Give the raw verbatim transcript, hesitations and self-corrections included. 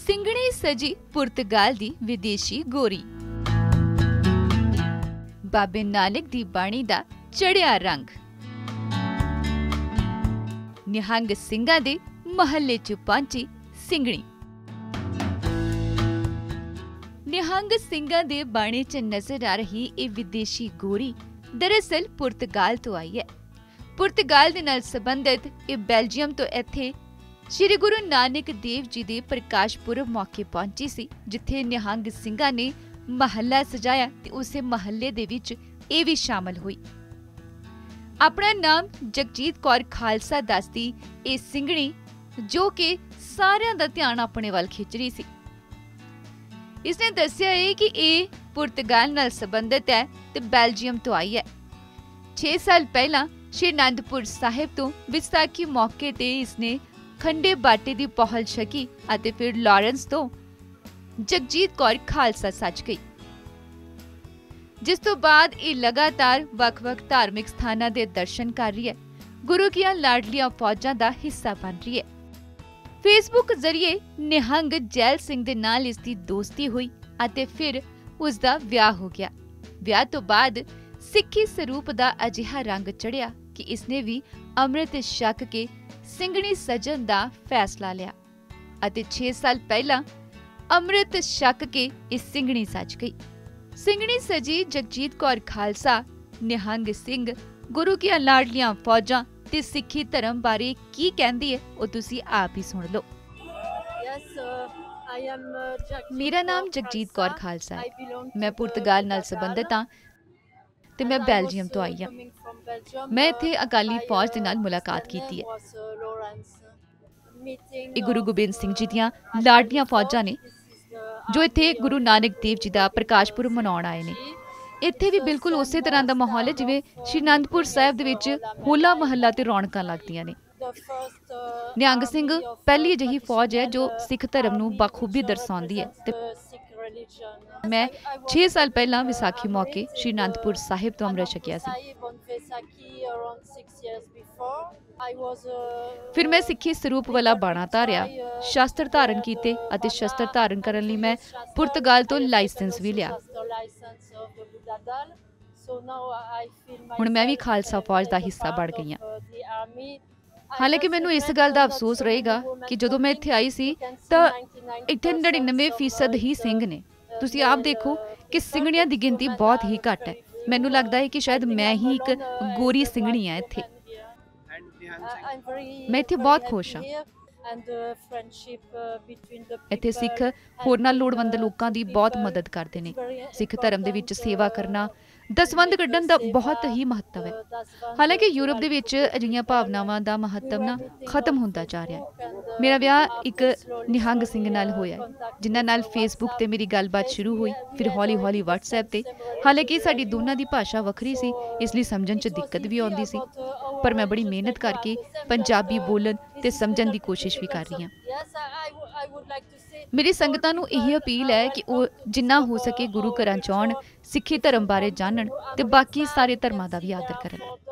ਸਿੰਘਣੀ ਸਜੀ ਪੁਰਤਗਾਲ ਦੀ ਵਿਦੇਸ਼ੀ ਗੋਰੀ। ਬਾਬੇ ਨਾਨਕ ਦੀ ਬਾਣੀ ਦਾ ਚੜਿਆ ਰੰਗ। ਨਿਹੰਗ ਸਿੰਘਾਂ ਦੇ ਮਹੱਲੇ 'ਚ ਪਹੁੰਚੀ ਸਿੰਘਣੀ। ਨਿਹੰਗ ਸਿੰਘਾਂ ਦੇ ਬਾਣੇ 'ਚ ਨਜ਼ਰ ਆ ਰਹੀ ਇਹ ਵਿਦੇਸ਼ੀ ਗੋਰੀ ਦਰਅਸਲ ਪੁਰਤਗਾਲ ਤੋਂ ਆਈ ਹੈ। ਪੁਰਤਗਾਲ ਦੇ ਨਾਲ ਸੰਬੰਧਿਤ ਇਹ ਬੈਲਜੀਅਮ ਤੋਂ ਇੱਥੇ ਸ਼੍ਰੀ ਗੁਰੂ ਨਾਨਕ ਦੇਵ ਜੀ ਦੇ ਪ੍ਰਕਾਸ਼ ਪੁਰਬ ਮੌਕੇ ਪਹੁੰਚੀ ਸੀ, ਜਿੱਥੇ ਨਿਹੰਗ ਸਿੰਘਾਂ ਨੇ ਮਹੱਲਾ ਸਜਾਇਆ ਤੇ ਉਸੇ ਮਹੱਲੇ ਦੇ ਵਿੱਚ ਇਹ ਵੀ ਸ਼ਾਮਲ ਹੋਈ। ਆਪਣਾ ਨਾਮ ਜਗਜੀਤ ਕੌਰ ਖਾਲਸਾ ਦੱਸਦੀ ਇਹ ਸਿੰਘਣੀ, ਜੋ ਕਿ ਸਾਰਿਆਂ ਦਾ ਧਿਆਨ ਆਪਣੇ ਵੱਲ ਖਿੱਚ ਰਹੀ ਸੀ। ਇਸਨੇ ਦੱਸਿਆ ਹੈ ਕਿ ਇਹ ਪੁਰਤਗਾਲ ਨਾਲ ਸੰਬੰਧਿਤ ਹੈ ਤੇ ਬੈਲਜੀਅਮ ਤੋਂ ਆਈ ਹੈ। ਛੇ ਸਾਲ ਪਹਿਲਾਂ ਸ਼੍ਰੀ ਅਨੰਦਪੁਰ ਸਾਹਿਬ ਤੋਂ ਵਿਸਾਖੀ ਮੌਕੇ ਤੇ ਇਸਨੇ ਖੰਡੇ ਬਾਟੇ ਦੀ ਪਹੁਲ ਛਕੀ ਅਤੇ ਫਿਰ ਲਾਰੈਂਸ ਤੋਂ ਜਗਜੀਤ ਕੌਰ ਖਾਲਸਾ ਸੱਜ ਗਈ, ਜਿਸ ਤੋਂ ਬਾਅਦ ਇਹ ਲਗਾਤਾਰ ਵੱਖ-ਵੱਖ ਧਾਰਮਿਕ ਸਥਾਨਾਂ ਦੇ ਦਰਸ਼ਨ ਕਰ ਰਹੀ ਹੈ, ਗੁਰੂ ਕੀਆਂ ਲਾਡਲੀਆਂ ਫੌਜਾਂ ਦਾ ਹਿੱਸਾ ਬਣ ਰਹੀ ਹੈ। ਫੇਸਬੁੱਕ ਜ਼ਰੀਏ ਨਿਹੰਗ ਜੈਲ ਸਿੰਘ ਦੇ ਨਾਲ ਇਸ ਦੀ ਦੋਸਤੀ ਹੋਈ ਅਤੇ ਫਿਰ ਉਸ ਦਾ ਵਿਆਹ ਹੋ ਗਿਆ। ਵਿਆਹ ਤੋਂ ਬਾਅਦ ਸਿੱਖੀ ਸਰੂਪ ਦਾ ਅਜਿਹਾ ਰੰਗ ਚੜਿਆ ਕਿ ਇਸਨੇ ਵੀ ਅੰਮ੍ਰਿਤ ਛਕ ਕੇ ਸਿੰਘਣੀ ਸਜਣ ਦਾ ਫੈਸਲਾ ਲਿਆ ਅਤੇ ਛੇ ਸਾਲ ਪਹਿਲਾਂ ਅੰਮ੍ਰਿਤ ਛਕ ਕੇ ਇਸ ਸਿੰਘਣੀ ਸਜ ਗਈ। ਸਿੰਘਣੀ ਸਜੀ ਜਗਜੀਤ ਕੌਰ ਖਾਲਸਾ ਨਿਹੰਗ ਸਿੰਘ ਗੁਰੂ ਕੀਆਂ ਲਾਡਲੀਆਂ ਫੌਜਾਂ ਤੇ ਸਿੱਖੀ ਧਰਮ ਬਾਰੇ ਕੀ ਕਹਿੰਦੀ ਹੈ, ਉਹ ਤੁਸੀਂ ਆਪ ਹੀ ਸੁਣ ਲਓ। ਮੇਰਾ ਨਾਮ ਜਗਜੀਤ ਕੌਰ ਖਾਲਸਾ ਹੈ। ਮੈਂ ਪੁਰਤਗਾਲ ਨਾਲ ਸੰਬੰਧਿਤ ਹਾਂ ਤੇ ਮੈਂ ਬੈਲਜੀਅਮ ਤੋਂ ਆਈ ਹਾਂ। ਮੈਂ ਇੱਥੇ ਅਕਾਲੀ ਫੌਜ ਦੇ ਨਾਲ ਮੁਲਾਕਾਤ ਕੀਤੀ ਹੈ। ਇਹ ਗੁਰੂ ਗੋਬਿੰਦ ਸਿੰਘ ਜੀ ਦੀਆਂ ਲਾਡਲੀਆਂ ਫੌਜਾਂ ਨੇ ਜੋ ਇੱਥੇ ਗੁਰੂ ਨਾਨਕ ਦੇਵ ਜੀ ਦਾ ਪ੍ਰਕਾਸ਼ ਪੁਰਬ ਮਨਾਉਣ ਆਏ ਨੇ। ਇੱਥੇ ਵੀ ਬਿਲਕੁਲ ਉਸੇ ਤਰ੍ਹਾਂ ਦਾ ਮਾਹੌਲ ਹੈ ਜਿਵੇਂ ਸ਼੍ਰੀ ਅਨੰਦਪੁਰ ਸਾਹਿਬ ਦੇ ਵਿੱਚ ਹੋਲਾ ਮਹੱਲਾ ਤੇ ਰੌਣਕਾਂ ਲੱਗਦੀਆਂ ਨੇ। ਨਿਹੰਗ ਸਿੰਘ ਪਹਿਲੀ ਅਜਿਹੀ ਫੌਜ ਹੈ ਜੋ ਸਿੱਖ ਧਰਮ ਨੂੰ ਬਖੂਬੀ ਦਰਸਾਉਂਦੀ ਹੈ ਤੇ ਮੈਂ ਛੇ ਸਾਲ ਪਹਿਲਾਂ ਵਿਸਾਖੀ ਮੌਕੇ ਸ਼੍ਰੀ ਅਨੰਦਪੁਰ ਸਾਹਿਬ ਤੋਂ ਅੰਮ੍ਰਿਤ ਛਕਿਆ ਸੀ। ਫਿਰ ਮੈਂ ਸਿੱਖੀ ਸਰੂਪ ਵਾਲਾ ਬਾਣਾ ਧਾਰਿਆ, ਸ਼ਸਤਰ ਧਾਰਨ ਕੀਤੇ ਅਤੇ ਸ਼ਸਤਰ ਧਾਰਨ ਕਰਨ ਲਈ ਮੈਂ ਪੁਰਤਗਾਲ ਤੋਂ ਲਾਇਸੈਂਸ ਵੀ ਲਿਆ। ਹੁਣ ਮੈਂ ਵੀ ਖਾਲਸਾ ਫੌਜ ਦਾ ਹਿੱਸਾ ਬਣ ਗਈ ਹਾਂ। ਹਾਲਾਂਕਿ ਮੈਨੂੰ ਇਸ ਗੱਲ ਦਾ ਅਫਸੋਸ ਰਹੇਗਾ ਕਿ ਜਦੋਂ ਮੈਂ ਇੱਥੇ ਆਈ ਸੀ ਤਾਂ ਇੱਥੇ ਨੜਿਨਵੇਂ ਫੀਸਦ ਹੀ ਸਿੰਘ ਨੇ। ਤੁਸੀਂ ਆਪ ਦੇਖੋ ਕਿ ਸਿੰਘਣੀਆਂ ਦੀ ਗਿਣਤੀ ਬਹੁਤ ਹੀ ਘੱਟ ਹੈ। ਮੈਨੂੰ ਲੱਗਦਾ ਹੈ ਕਿ ਸ਼ਾਇਦ ਮੈਂ ਹੀ ਇੱਕ ਗੋਰੀ ਸਿੰਘਣੀ ਹਾਂ ਇੱਥੇ। ਮੈਂ ਇੱਥੇ ਬਹੁਤ ਖੁਸ਼ ਹਾਂ। ਇੱਥੇ ਸਿੱਖ ਹੋਰਨਾਂ ਲੋੜਵੰਦ ਲੋਕਾਂ ਦੀ ਬਹੁਤ ਮਦਦ ਕਰਦੇ ਨੇ। ਸਿੱਖ ਧਰਮ ਦੇ ਵਿੱਚ ਸੇਵਾ ਕਰਨਾ, ਦਸਵੰਧ ਕੱਢਣ ਦਾ ਬਹੁਤ ਹੀ ਮਹੱਤਵ ਹੈ। ਹਾਲਾਂਕਿ ਯੂਰਪ ਦੇ ਵਿੱਚ ਅਜਿਹੀਆਂ ਭਾਵਨਾਵਾਂ ਦਾ ਮਹੱਤਵ ਨਾ ਖਤਮ ਹੁੰਦਾ ਜਾ ਰਿਹਾ ਹੈ। ਮੇਰਾ ਵਿਆਹ ਇੱਕ ਨਿਹੰਗ ਸਿੰਘ ਨਾਲ ਹੋਇਆ, ਜਿਨ੍ਹਾਂ ਨਾਲ ਫੇਸਬੁੱਕ ਤੇ ਮੇਰੀ ਗੱਲਬਾਤ ਸ਼ੁਰੂ ਹੋਈ, ਫਿਰ ਹੌਲੀ ਹੌਲੀ ਵਟਸਐਪ ਤੇ। ਹਾਲਾਂਕਿ ਸਾਡੀ ਦੋਨਾਂ ਦੀ ਭਾਸ਼ਾ ਵੱਖਰੀ ਸੀ, ਇਸ ਲਈ ਸਮਝਣ 'ਚ ਦਿੱਕਤ ਵੀ ਆਉਂਦੀ ਸੀ, ਪਰ ਮੈਂ ਬੜੀ ਮਿਹਨਤ ਕਰਕੇ ਪੰਜਾਬੀ ਬੋਲਣ ਤੇ ਸਮਝਣ ਦੀ ਕੋਸ਼ਿਸ਼ ਵੀ ਕਰ ਰਹੀ ਹਾਂ। ਮੇਰੀ ਸੰਗਤਾਂ ਨੂੰ ਇਹ ਅਪੀਲ ਹੈ ਕਿ ਉਹ ਜਿੰਨਾ ਹੋ ਸਕੇ ਗੁਰੂ ਘਰਾਂ 'ਚ ਆਉਣ, ਸਿੱਖੀ ਧਰਮ ਬਾਰੇ ਜਾਣਨ ਤੇ ਬਾਕੀ ਸਾਰੇ ਧਰਮਾਂ ਦਾ ਵੀ ਆਦਰ ਕਰਨ।